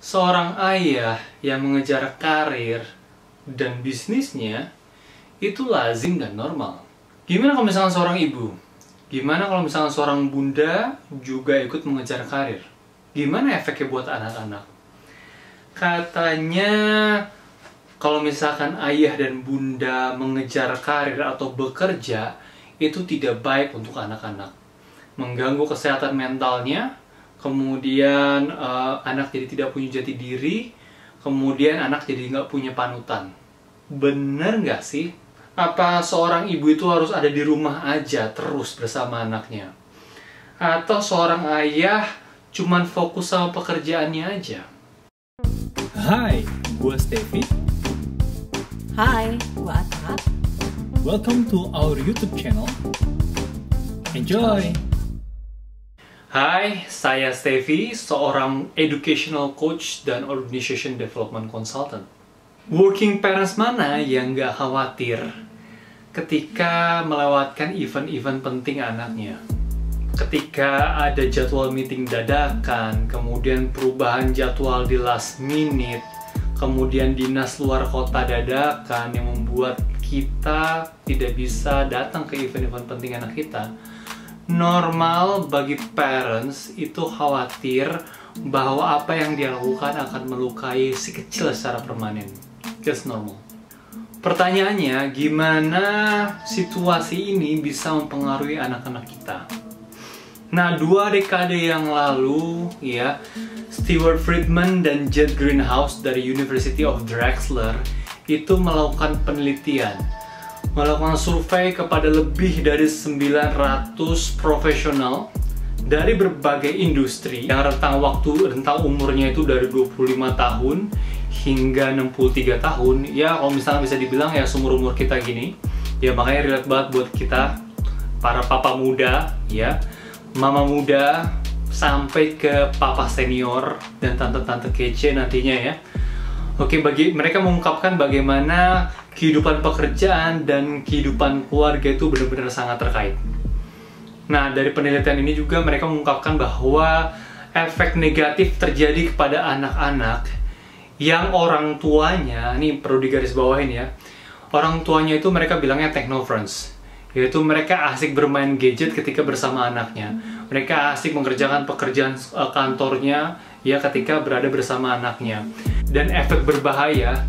Seorang ayah yang mengejar karir dan bisnisnya itu lazim dan normal. Gimana kalau misalnya seorang ibu? Gimana kalau misalnya seorang bunda juga ikut mengejar karir? Gimana efeknya buat anak-anak? Katanya kalau misalkan ayah dan bunda mengejar karir atau bekerja, itu tidak baik untuk anak-anak. Mengganggu kesehatan mentalnya, kemudian anak jadi tidak punya jati diri, kemudian anak jadi nggak punya panutan. Bener nggak sih? Apa seorang ibu itu harus ada di rumah aja terus bersama anaknya? Atau seorang ayah cuman fokus sama pekerjaannya aja? Hai, gue Steffi. Hai, gue Atta. Welcome to our YouTube channel. Enjoy! Hai, saya Steffi, seorang educational coach dan organization development consultant. Working parents mana yang nggak khawatir ketika melewatkan event-event penting anaknya? Ketika ada jadwal meeting dadakan, kemudian perubahan jadwal di last minute, kemudian dinas luar kota dadakan yang membuat kita tidak bisa datang ke event-event penting anak kita. Normal bagi parents itu khawatir bahwa apa yang dia lakukan akan melukai si kecil secara permanen. Just normal. Pertanyaannya, gimana situasi ini bisa mempengaruhi anak-anak kita? Nah, 2 dekade yang lalu, ya, Stewart Friedman dan Jed Greenhouse dari University of Drexel itu melakukan penelitian, melakukan survei kepada lebih dari 900 profesional dari berbagai industri yang rentang umurnya itu dari 25 tahun hingga 63 tahun. Ya, kalau misalnya bisa dibilang ya seumur-umur kita gini. Ya, makanya relate banget buat kita para papa muda, ya, mama muda sampai ke papa senior dan tante-tante kece nantinya ya. Oke, bagi mereka mengungkapkan bagaimana kehidupan pekerjaan dan kehidupan keluarga itu benar-benar sangat terkait. Nah, dari penelitian ini juga mereka mengungkapkan bahwa efek negatif terjadi kepada anak-anak yang orang tuanya, ini perlu digarisbawahin ya, orang tuanya itu mereka bilangnya techno-friends, yaitu mereka asik bermain gadget ketika bersama anaknya. Mereka asik mengerjakan pekerjaan kantornya ya ketika berada bersama anaknya. Dan efek berbahaya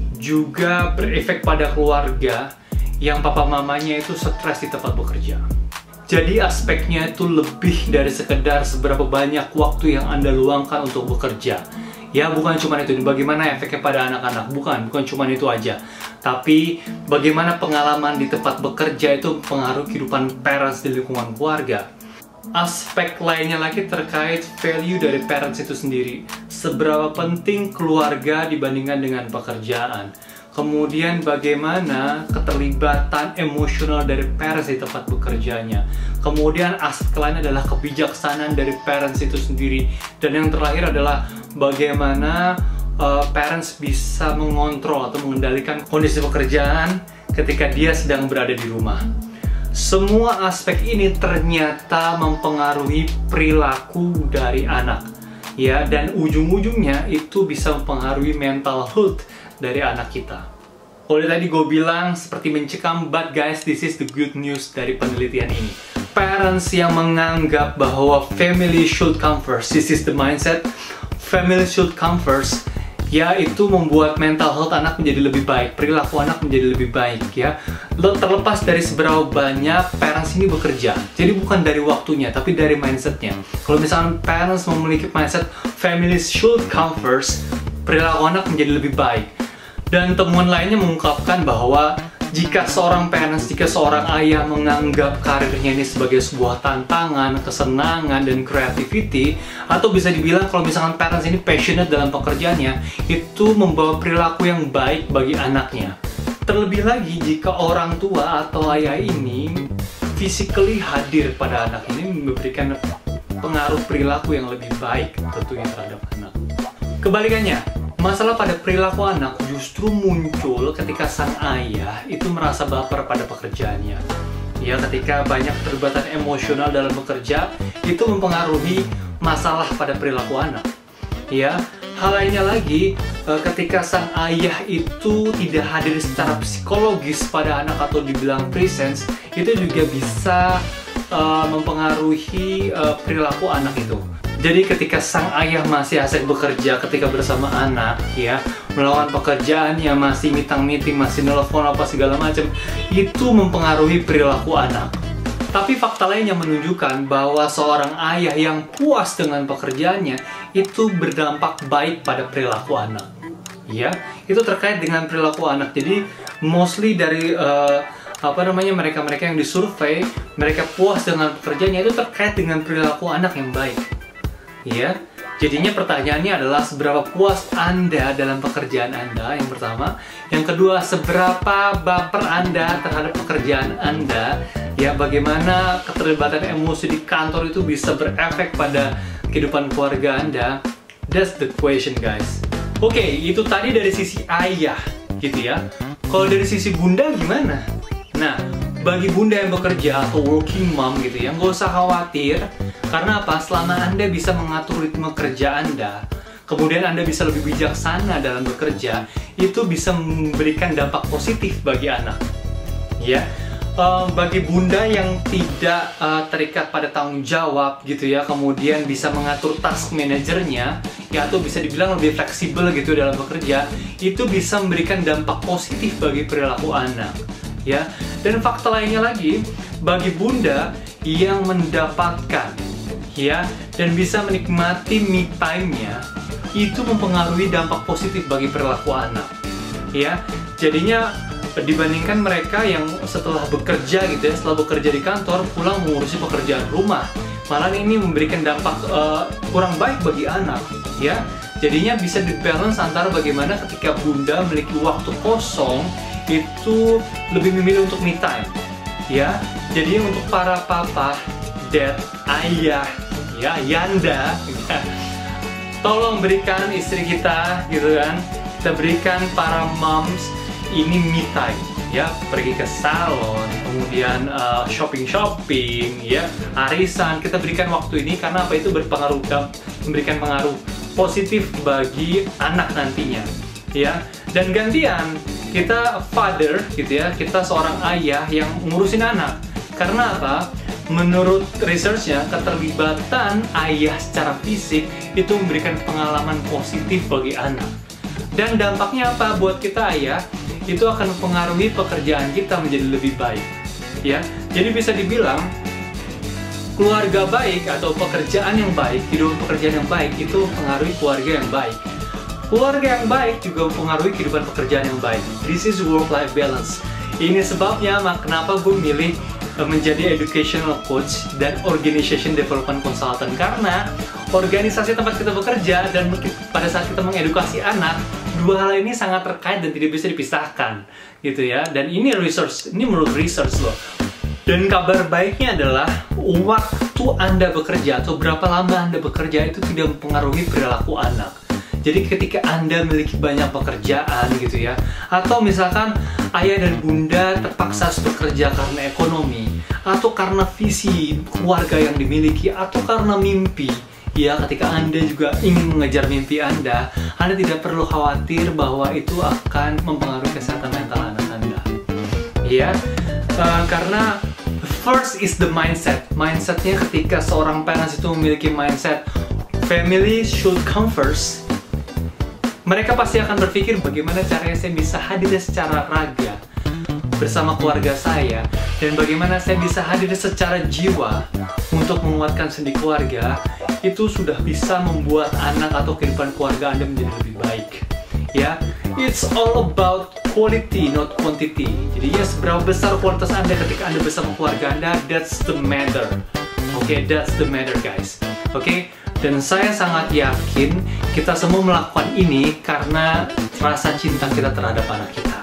juga berefek pada keluarga yang papa mamanya itu stres di tempat bekerja. Jadi aspeknya itu lebih dari sekedar seberapa banyak waktu yang Anda luangkan untuk bekerja. Ya, bukan cuma itu, bagaimana efeknya pada anak-anak, bukan cuma itu aja. Tapi bagaimana pengalaman di tempat bekerja itu mempengaruhi kehidupan parents di lingkungan keluarga. Aspek lainnya lagi terkait value dari parents itu sendiri. Seberapa penting keluarga dibandingkan dengan pekerjaan. Kemudian bagaimana keterlibatan emosional dari parents di tempat bekerjanya. Kemudian aspek lain adalah kebijaksanaan dari parents itu sendiri. Dan yang terakhir adalah bagaimana parents bisa mengontrol atau mengendalikan kondisi pekerjaan ketika dia sedang berada di rumah. Semua aspek ini ternyata mempengaruhi perilaku dari anak, ya, dan ujung-ujungnya itu bisa mempengaruhi mental health dari anak kita. Kalau tadi gue bilang seperti mencekam, but guys, this is the good news dari penelitian ini. Parents yang menganggap bahwa family should come first, this is the mindset, family should come first, ya, itu membuat mental health anak menjadi lebih baik, perilaku anak menjadi lebih baik, ya. Terlepas dari seberapa banyak parents ini bekerja. Jadi bukan dari waktunya, tapi dari mindsetnya. Kalau misalnya parents memiliki mindset family should come first, perilaku anak menjadi lebih baik. Dan temuan lainnya mengungkapkan bahwa jika seorang ayah menganggap karirnya ini sebagai sebuah tantangan, kesenangan, dan creativity, atau bisa dibilang kalau misalkan parents ini passionate dalam pekerjaannya, itu membawa perilaku yang baik bagi anaknya. Terlebih lagi jika orang tua atau ayah ini physically hadir pada anak ini, memberikan pengaruh perilaku yang lebih baik tentunya terhadap anak. Kebalikannya, masalah pada perilaku anak justru muncul ketika sang ayah itu merasa baper pada pekerjaannya. Ya, ketika banyak keterlibatan emosional dalam bekerja, itu mempengaruhi masalah pada perilaku anak. Ya, hal lainnya lagi, ketika sang ayah itu tidak hadir secara psikologis pada anak atau dibilang presence, itu juga bisa mempengaruhi perilaku anak itu. Jadi ketika sang ayah masih asik bekerja ketika bersama anak, ya, melakukan pekerjaannya, masih meeting, masih nelfon apa segala macam, itu mempengaruhi perilaku anak. Tapi fakta lain yang menunjukkan bahwa seorang ayah yang puas dengan pekerjaannya itu berdampak baik pada perilaku anak. Ya, itu terkait dengan perilaku anak. Jadi mostly dari mereka-mereka yang disurvei, mereka puas dengan pekerjaannya itu terkait dengan perilaku anak yang baik. Ya, jadinya pertanyaannya adalah seberapa puas Anda dalam pekerjaan Anda, yang pertama. Yang kedua, seberapa baper Anda terhadap pekerjaan Anda. Ya, bagaimana keterlibatan emosi di kantor itu bisa berefek pada kehidupan keluarga Anda. That's the question, guys. Oke, itu tadi dari sisi ayah, gitu ya. Kalau dari sisi bunda gimana? Nah, bagi bunda yang bekerja atau working mom gitu ya, nggak usah khawatir. Karena apa? Selama Anda bisa mengatur ritme kerja Anda, kemudian Anda bisa lebih bijaksana dalam bekerja, itu bisa memberikan dampak positif bagi anak. Ya, bagi bunda yang tidak terikat pada tanggung jawab gitu ya, kemudian bisa mengatur task manajernya, ya, atau bisa dibilang lebih fleksibel gitu dalam bekerja, itu bisa memberikan dampak positif bagi perilaku anak. Ya, dan fakta lainnya lagi, bagi bunda yang mendapatkan, ya, dan bisa menikmati me time-nya, itu mempengaruhi dampak positif bagi perilaku anak. Ya, jadinya dibandingkan mereka yang setelah bekerja gitu ya, setelah bekerja di kantor, pulang mengurusi pekerjaan rumah, malah ini memberikan dampak kurang baik bagi anak. Ya, jadinya bisa dibalance antara bagaimana ketika bunda memiliki waktu kosong itu lebih memilih untuk me time. Ya, jadi untuk para papa, dad, ayah, ya, yanda, ya, tolong berikan istri kita gitu kan, kita berikan para moms ini me time, ya, pergi ke salon, kemudian shopping, ya, arisan, kita berikan waktu ini karena apa? Itu berpengaruh, memberikan pengaruh positif bagi anak nantinya, ya. Dan gantian kita father gitu ya, kita seorang ayah yang ngurusin anak. Karena apa? Menurut researchnya, keterlibatan ayah secara fisik itu memberikan pengalaman positif bagi anak. Dan dampaknya apa buat kita ayah? Itu akan mempengaruhi pekerjaan kita menjadi lebih baik. Ya, jadi bisa dibilang keluarga baik atau pekerjaan yang baik, hidup pekerjaan yang baik itu mempengaruhi keluarga yang baik. Keluarga yang baik juga mempengaruhi kehidupan pekerjaan yang baik. This is work-life balance. Ini sebabnya kenapa gue milih menjadi educational coach dan organization development consultant. Karena organisasi tempat kita bekerja dan pada saat kita mengedukasi anak, dua hal ini sangat terkait dan tidak bisa dipisahkan, gitu ya. Dan ini research, ini menurut research loh. Dan kabar baiknya adalah waktu Anda bekerja atau berapa lama Anda bekerja itu tidak mempengaruhi perilaku anak. Jadi ketika Anda memiliki banyak pekerjaan gitu ya, atau misalkan ayah dan bunda terpaksa bekerja karena ekonomi, atau karena visi keluarga yang dimiliki, atau karena mimpi, ya, ketika Anda juga ingin mengejar mimpi Anda tidak perlu khawatir bahwa itu akan mempengaruhi kesehatan mental anak Anda. Ya, karena first is the mindset. Mindsetnya ketika seorang parents itu memiliki mindset family should come first, mereka pasti akan berpikir bagaimana caranya saya bisa hadir secara raga bersama keluarga saya, dan bagaimana saya bisa hadir secara jiwa untuk menguatkan sendi keluarga. Itu sudah bisa membuat anak atau kehidupan keluarga Anda menjadi lebih baik. Ya, it's all about quality, not quantity. Jadi ya, seberapa besar kualitas Anda ketika Anda bersama keluarga Anda, that's the matter. Oke, that's the matter, guys. Oke. Dan saya sangat yakin kita semua melakukan ini karena rasa cinta kita terhadap anak kita.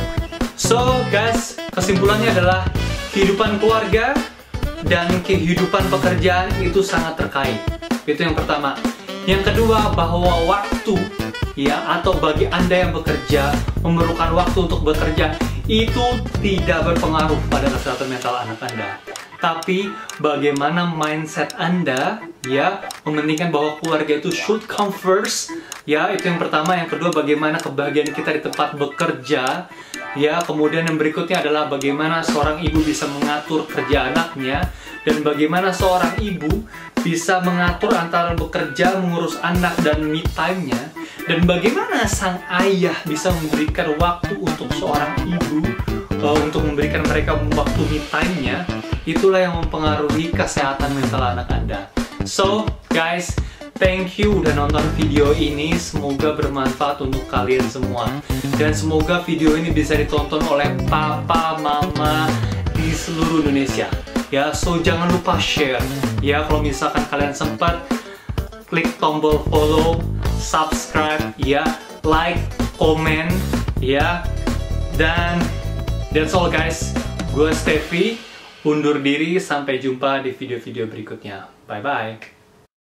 So guys, kesimpulannya adalah kehidupan keluarga dan kehidupan pekerjaan itu sangat terkait. Itu yang pertama. Yang kedua, bahwa waktu, ya, atau bagi Anda yang bekerja, memerlukan waktu untuk bekerja, itu tidak berpengaruh pada kesehatan mental anak Anda. Tapi bagaimana mindset Anda, ya, mementingkan bahwa keluarga itu should come first, Ya, itu yang pertama. Yang kedua, bagaimana kebahagiaan kita di tempat bekerja. Ya, kemudian yang berikutnya adalah bagaimana seorang ibu bisa mengatur kerja anaknya. Dan bagaimana seorang ibu bisa mengatur antara bekerja, mengurus anak, dan me time-nya. Dan bagaimana sang ayah bisa memberikan waktu untuk seorang ibu, untuk memberikan mereka waktu me time-nya. Itulah yang mempengaruhi kesehatan mental anak Anda. So, guys, thank you udah nonton video ini. Semoga bermanfaat untuk kalian semua. Dan semoga video ini bisa ditonton oleh papa, mama di seluruh Indonesia. Ya, so jangan lupa share. Ya, kalau misalkan kalian sempat, klik tombol follow, subscribe, ya, like, komen, ya. Dan that's all guys. Gue Steffi, undur diri. Sampai jumpa di video-video berikutnya. Bye-bye.